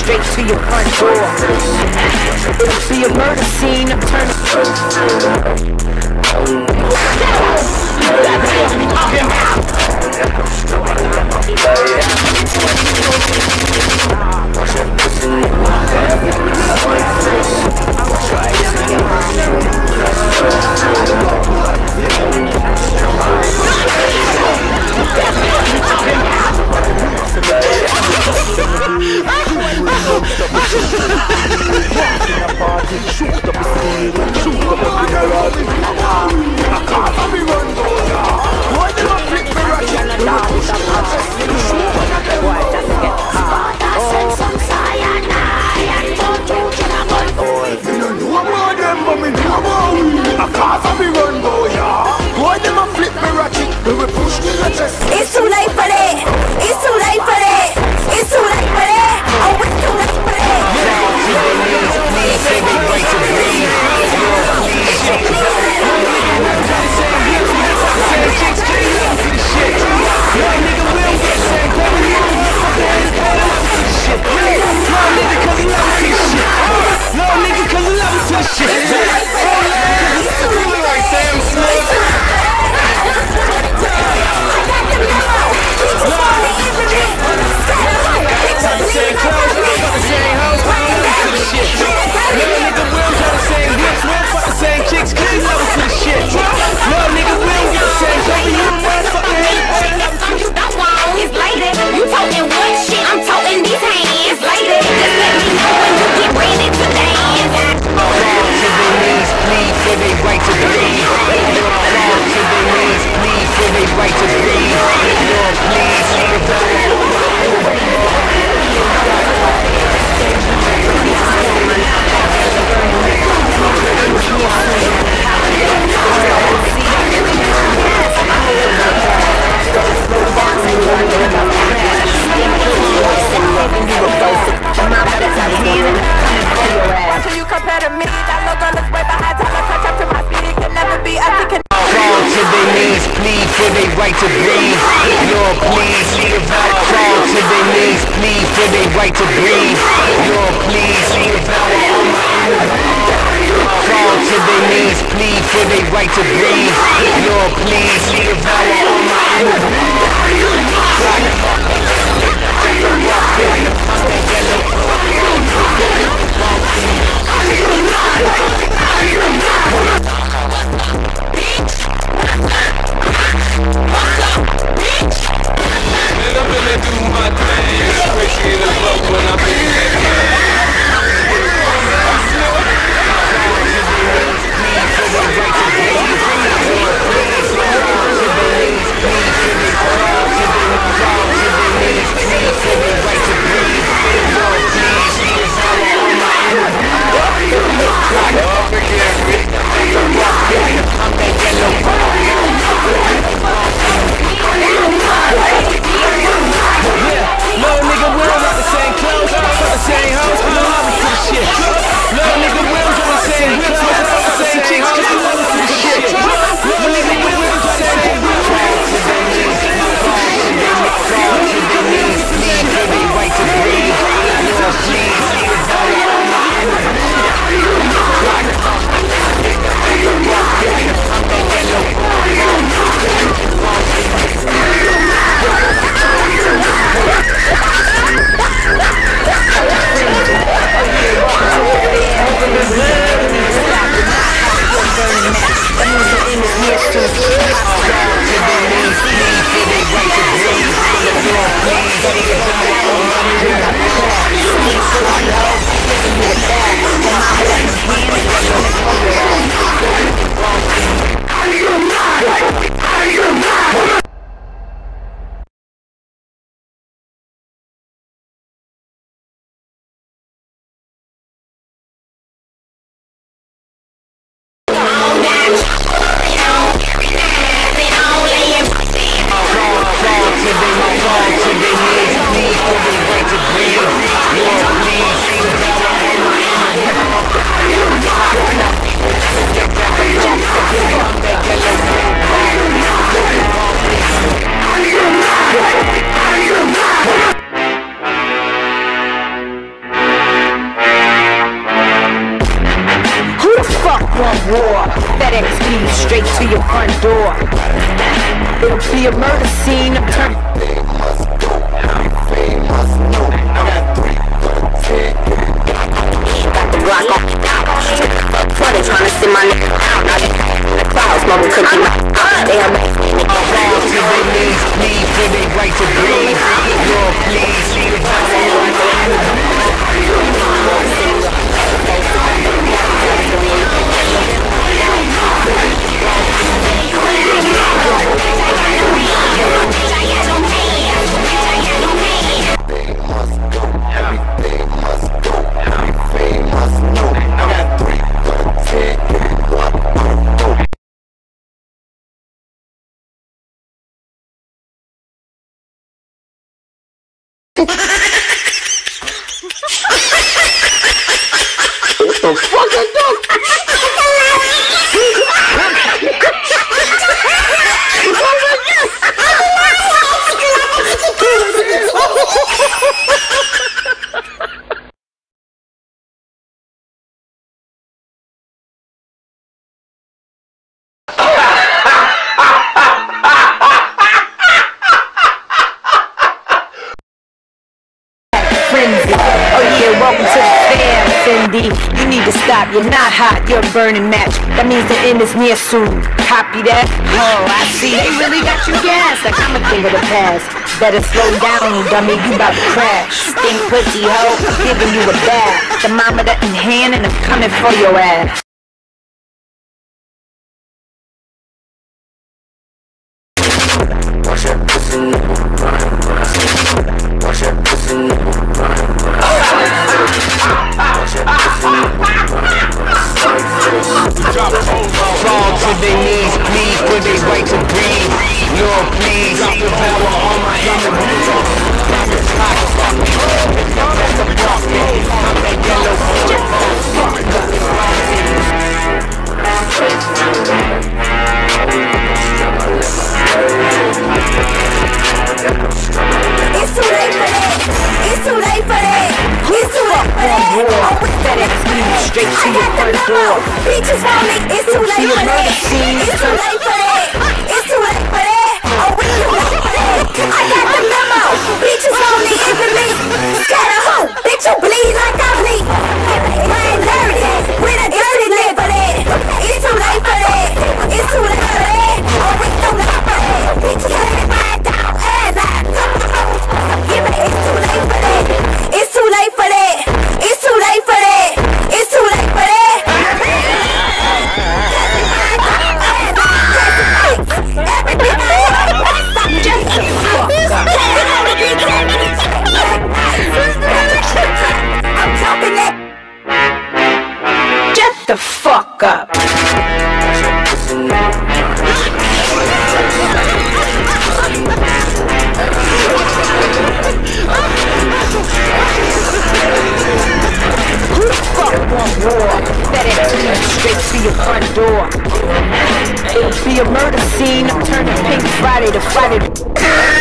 straight to your front door. It'll be a murder scene, I'm turning. It's too late for that. It's too late for that. It's too late for that. Oh, it's too late for that. Right to breathe, Lord please. Fall to their knees, plead for their right to breathe, Lord please. Fall to their knees, plead for their right to breathe, Lord please. Please, straight to your front door. It'll be a murder scene. I'm turning. Got the Glock on. Funny trying to sit my nigga down. Now they in the clouds, mama cooking. They have Fall to their knees, please, for their right to breathe. Lord, please, see the what the fuck I done? Welcome to the fair, Fendi. You need to stop, you're not hot, you're a burning match. That means the end is near soon. Copy that? Oh, I see, they really got you gassed. Like I'm a thing of the past. Better slow down, dummy, you about to crash. Stink pussy hoe, giving you a bath. Thermometer in hand and I'm coming for your ass. Fall to their knees, please, for their right to breathe. Lord, please, see the power on my enemies. It's too late for that. It's too late for that. It's too late for that. Straight to your front door. Bitches want me. It's too late for that. It's too late for that. It's too late for that. Oh, it's too late for that. I got the memo. Bitches want me into me. Scatter hoe. Bitch, you bleed like I bleed. I ain't dirty. With a dirty leg for that. It's too late for that. It's too late for that. Oh, it's too late for that. Bitches can't ride down. Give me. It's too late for that. It's too late for that. It's too late for that. It's too late for that. I'm talking that. Shut the fuck up. Who the fuck want war? Better straight to your front door. It'll be a murder scene. I'm turning Pink Friday to Friday.